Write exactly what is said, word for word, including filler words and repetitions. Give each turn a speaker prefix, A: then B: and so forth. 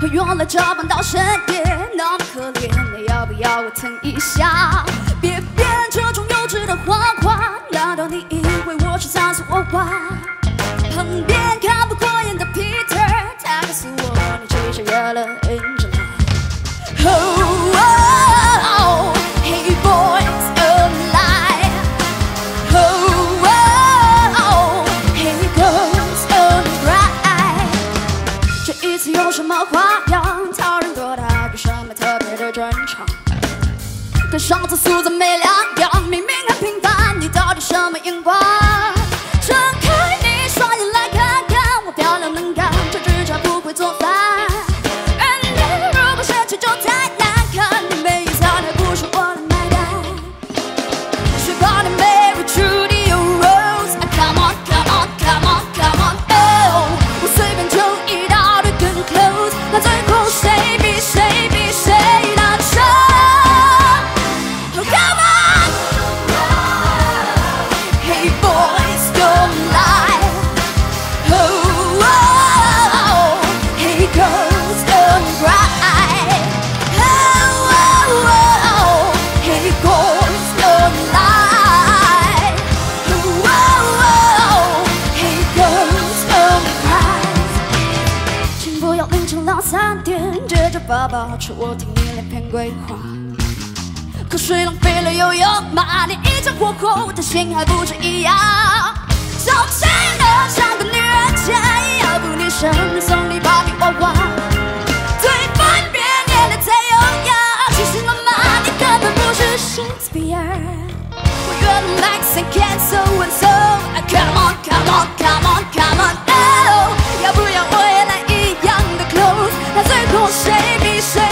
A: 会越来这般到深夜，那么可怜，你要不要我疼一下？别编这种幼稚的谎话，难道你以为我是三岁娃娃？旁边看不过眼的 Peter， 他告诉我你其实热了 Angela。Oh, oh, oh, hey boys, alive. Oh, oh, oh, hey girls, alright. 这一次有什么花样？讨人多大，有什么特别的专长？跟上次素材没两样，明明很平凡，你到底什么眼光？睁开你双眼来看看，我漂亮能干，这只差不会做饭。而你如果生气就太难看，你没意思，还不是我来买单。谁帮你 Mary Judy or Rose？Come on, come on, come on, come on, oh！ 我随便就一大堆跟 close， 那最后谁比谁比谁难受？ Come on, hey boys, don't lie. Oh, oh, oh, hey girls, don't cry. Oh, oh, oh, hey girls, don't lie. Oh, oh, oh, hey girls, don't cry. 请不要凌晨两三点接着爸爸吃我听你连篇鬼话。 口水浪费了又有嘛？你一场火候，我的心还不是一样。小气的像个女人家，要不你生日送你芭比娃娃。嘴巴别念的太优雅，清醒了吗？你根本不是 Shakespeare。我约了 Max and Ken so and so。Come on, come on, come on, come on, oh！ 要不要我也来一样的 clothes？ 那最后谁比谁？